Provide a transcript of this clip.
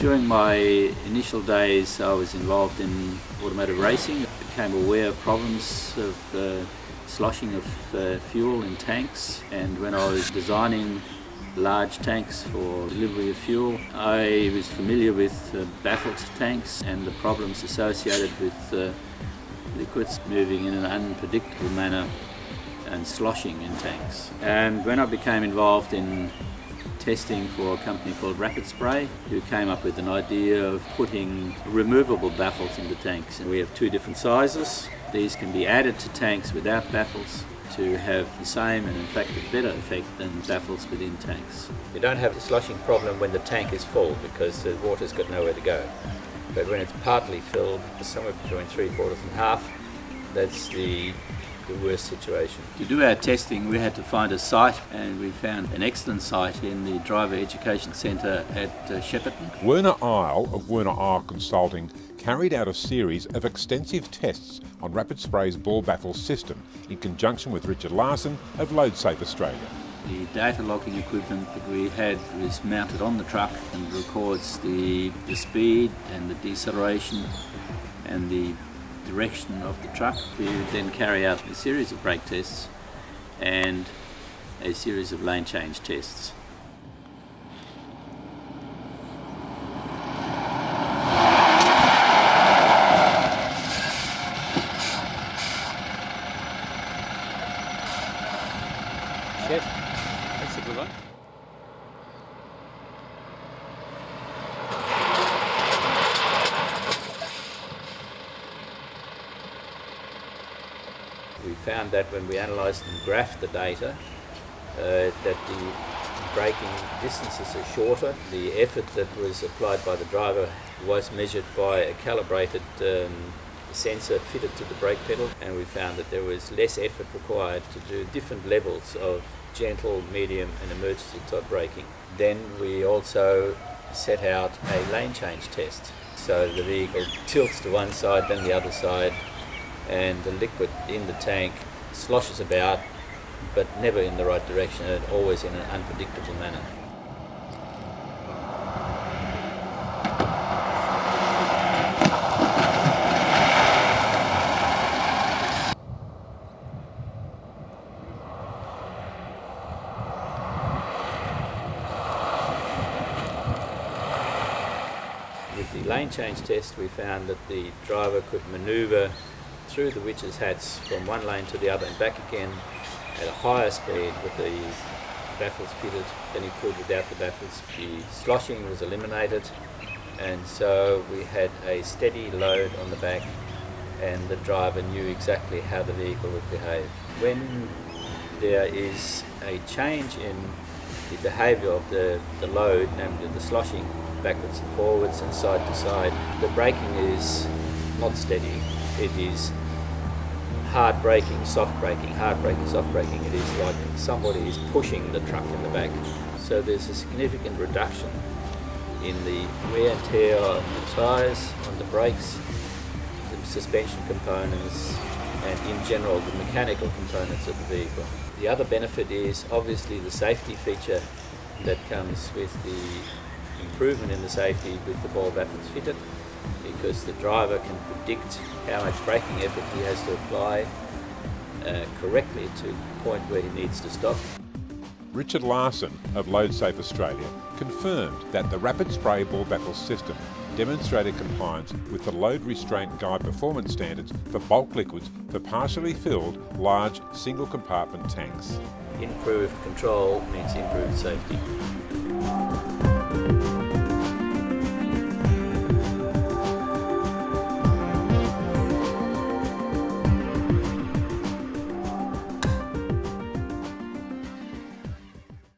During my initial days I was involved in automotive racing. I became aware of problems of sloshing of fuel in tanks, and when I was designing large tanks for delivery of fuel, I was familiar with baffled tanks and the problems associated with liquids moving in an unpredictable manner and sloshing in tanks. And when I became involved in testing for a company called Rapid Spray, who came up with an idea of putting removable baffles into tanks. And we have two different sizes. These can be added to tanks without baffles to have the same and in fact a better effect than baffles within tanks. You don't have the sloshing problem when the tank is full because the water's got nowhere to go. But when it's partly filled, somewhere between 3/4 and half, that's the worst situation. To do our testing we had to find a site, and we found an excellent site in the Driver Education Centre at Shepparton. Werner Isle of Werner Isle Consulting carried out a series of extensive tests on Rapid Spray's Ball Baffle system in conjunction with Richard Larson of LoadSafe Australia. The data logging equipment that we had was mounted on the truck and records the speed and the deceleration and the direction of the truck. We would then carry out a series of brake tests and a series of lane change tests. Shit, that's a good one. We found that when we analysed and graphed the data, that the braking distances are shorter. The effort that was applied by the driver was measured by a calibrated sensor fitted to the brake pedal, and we found that there was less effort required to do different levels of gentle, medium and emergency type braking. Then we also set out a lane change test. So the vehicle tilts to one side, then the other side, and the liquid in the tank sloshes about, but never in the right direction and always in an unpredictable manner. With the lane change test, we found that the driver could manoeuvre through the witches' hats from one lane to the other and back again at a higher speed with the baffles fitted than he could without the baffles. The sloshing was eliminated, and so we had a steady load on the back and the driver knew exactly how the vehicle would behave. When there is a change in the behaviour of the load, namely the sloshing backwards and forwards and side to side, the braking is not steady. It is hard braking, soft braking, hard braking, soft braking. It is like somebody is pushing the truck in the back. So there's a significant reduction in the wear and tear on the tyres, on the brakes, the suspension components, and in general the mechanical components of the vehicle. The other benefit is obviously the safety feature that comes with the improvement in the safety with the ball baffles fitted, because the driver can predict how much braking effort he has to apply correctly to the point where he needs to stop. Richard Larson of LoadSafe Australia confirmed that the Rapid Spray Ball Baffle system demonstrated compliance with the Load Restraint Guide performance standards for bulk liquids for partially filled large single compartment tanks. Improved control means improved safety.